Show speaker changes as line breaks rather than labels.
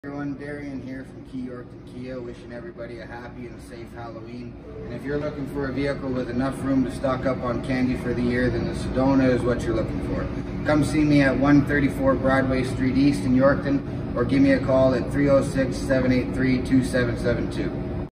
Everyone, Darien here from Kia, wishing everybody a happy and safe Halloween. And if you're looking for a vehicle with enough room to stock up on candy for the year, then the Sedona is what you're looking for. Come see me at 134 Broadway Street East in Yorkton, or give me a call at 306-783-2772.